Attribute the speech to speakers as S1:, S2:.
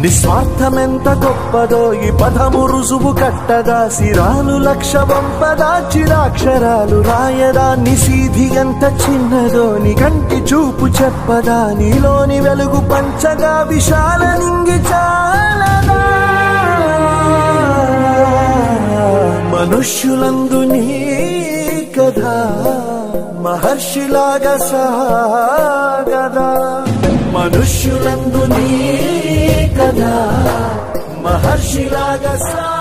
S1: నిస్వార్థమెంత గొప్పదో ఈ పదము రుజువు కట్టగా సిరాలు లక్ష వంపదా చిరాక్షరాలు రాయదా నిశీధి ఎంత చిన్నదో నీ కంటి చూపు చెప్పదా నీలోని వెలుగు పంచగా విశాల నింగి చాలదా మనుష్యులందు నీ కథ మహర్షిలాగా సాగదా మనుష్యులందు నీ కథ మహర్షిలాగా